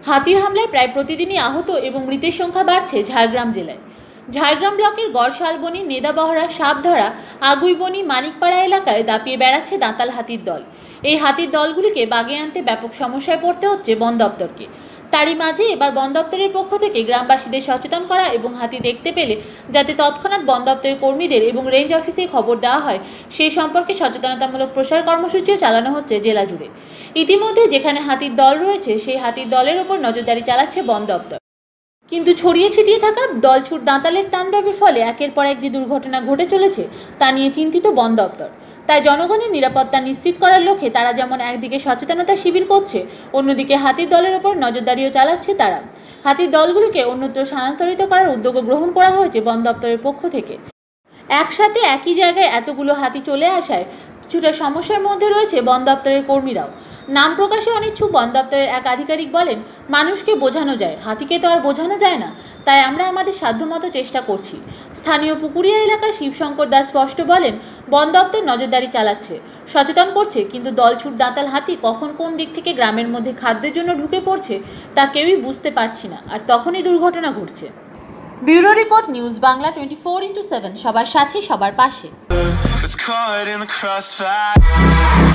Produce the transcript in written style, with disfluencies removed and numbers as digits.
হাতির হামলায় প্রায় প্রতিদিনই আহত এবং মৃতের সংখ্যা বাড়ছে ঝাড়গ্রাম জেলায়। ঝাড়গ্রাম ব্লকের গড়শালবনি, নেদাবহরা, সাপধরা, আগুইবনি, মানিকপাড়া এলাকায় দাপিয়ে বেড়াচ্ছে দাঁতাল হাতির দল। এই হাতির দলগুলিকে বাগে আনতে ব্যাপক সমস্যায় পড়তে হচ্ছে বন দপ্তরকে। তারই মাঝে এবার বন দপ্তরের পক্ষ থেকে গ্রামবাসীদের সচেতন করা এবং হাতি দেখতে পেলে যাতে তৎক্ষণাৎ বন দপ্তরের কর্মীদের এবং রেঞ্জ অফিসে খবর দেওয়া হয় সেই সম্পর্কে সচেতনতামূলক প্রচার কর্মসূচিও চালানো হচ্ছে জেলা জুড়ে। ইতিমধ্যে যেখানে হাতির দল রয়েছে সেই হাতির দলের ওপর নজরদারি চালাচ্ছে বন দপ্তর। কিন্তু ছড়িয়ে ছিটিয়ে থাকা দলছুট দাঁতালের তাণ্ডবের ফলে একের পর এক যে দুর্ঘটনা ঘটে চলেছে তা নিয়ে চিন্তিত বন দপ্তর। তাই জনগণের নিরাপত্তা নিশ্চিত করার লক্ষ্যে তারা যেমন একদিকে সচেতনতা শিবির করছে, অন্যদিকে হাতির দলের ওপর নজরদারিও চালাচ্ছে তারা। হাতির দলগুলিকে অন্যত্র স্থানান্তরিত করার উদ্যোগও গ্রহণ করা হয়েছে বন দপ্তরের পক্ষ থেকে। একসাথে একই জায়গায় এতগুলো হাতি চলে আসায় কিছুটা সমস্যার মধ্যে রয়েছে বন দপ্তরের কর্মীরাও। নাম প্রকাশে অনিচ্ছুক বন দপ্তরের এক আধিকারিক বলেন, মানুষকে বোঝানো যায়, হাতিকে তো আর বোঝানো যায় না, তাই আমরা আমাদের সাধ্যমতো চেষ্টা করছি। স্থানীয় পুকুরিয়া এলাকার শিবশঙ্কর দাস স্পষ্ট বলেন, বন দপ্তর নজরদারি চালাচ্ছে, সচেতন করছে, কিন্তু দলছুট দাঁতাল হাতি কখন কোন দিক থেকে গ্রামের মধ্যে খাদ্যের জন্য ঢুকে পড়ছে তা কেউই বুঝতে পারছি না, আর তখনই দুর্ঘটনা ঘটছে। Bureau report, news Bangla 24x7, সবার সাথে সবার পাশে।